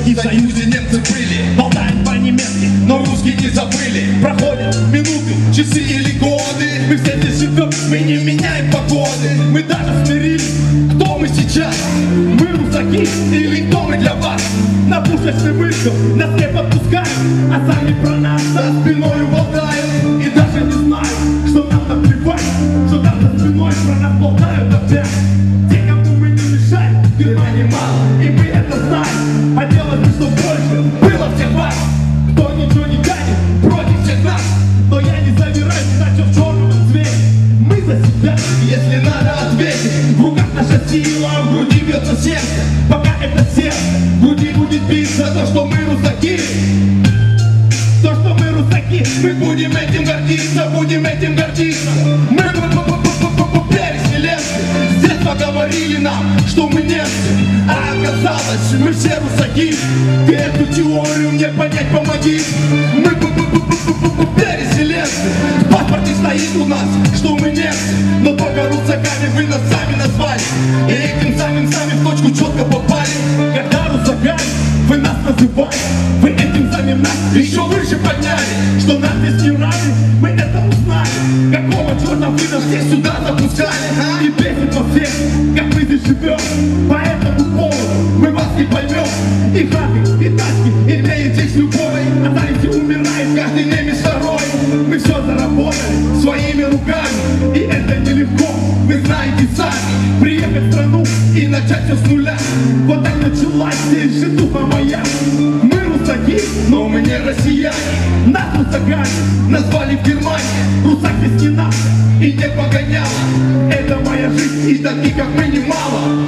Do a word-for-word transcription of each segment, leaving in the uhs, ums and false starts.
какие в Союзе немцы были. Болтаем по-немецки, но русские не забыли. Проходят минуты, часы или годы, мы все здесь живем, мы не меняем погоды. Мы даже смирились, кто мы сейчас. Мы русаки или кто мы для вас. На пушечный выстрел нас не подпускают, а сами про нас за спиною болтают. И даже не знают, что нам наплевать, что там за спиной про нас болтают опять. Те, кому мы не мешаем, Германии мало, и мы это знаем. А делать что больше было всех вас. Кто ничего не тянет против всех нас, но я не завираюсь, иначе в черном цвете. Мы за себя, если надо ответить. В руках наша сила, в груди бьется сердце. Пока это сердце в груди будет биться, то, что мы русаки. То, что мы русаки, мы будем этим гордиться, будем этим гордиться. Мы переселенцы, с детства говорили нам, что мы немцы, а оказалось, мы все русаки. Ты эту теорию мне понять помоги. Мы переселенцы, в паспорте стоит у нас, что мы немцы, но только русаками вы нас сами назвали. И этим самым сами в точку четко попали. Когда русаками вы нас называли, вы этим самим нас еще выше подняли. Что нас здесь не рады, мы это узнали. Какого черта вы нас здесь сюда запускали? И бесит во всех, как мы здесь живем. По этому поводу мы вас не поймем. И хаты, и тачки, имеют здесь любовь. А дальше умирает каждый немец второй. Мы все заработали своими руками, и это нелегко, вы знаете сами. Приехать в страну и начать все с нуля. Вот так началась здесь житуха моя. Мы русаки, но мы не россияне. Нас русаками назвали в Германии. Русак здесь не наш и не погоняла. Это моя жизнь, и таких как мы немало.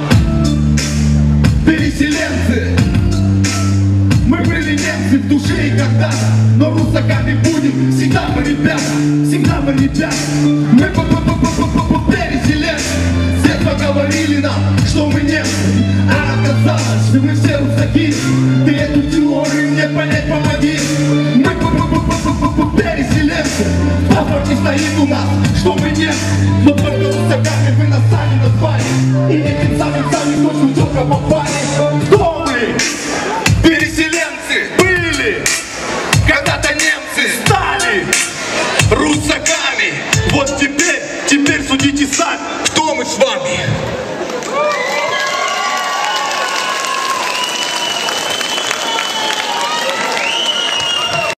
Переселенцы, мы были немцы в душе и когда-то, но русаками будем всегда мы, ребята, всегда мы, ребята. Мы переселенцы, с детства говорили нам, что мы немцы, а оказалось, что мы все русаки. Ты эту теорию мне понять помоги. Мы переселенцы, в паспорте стоит у нас, что мы немцы, но только русаками вы нас сами назвали. И этим самым сами точно четко попали.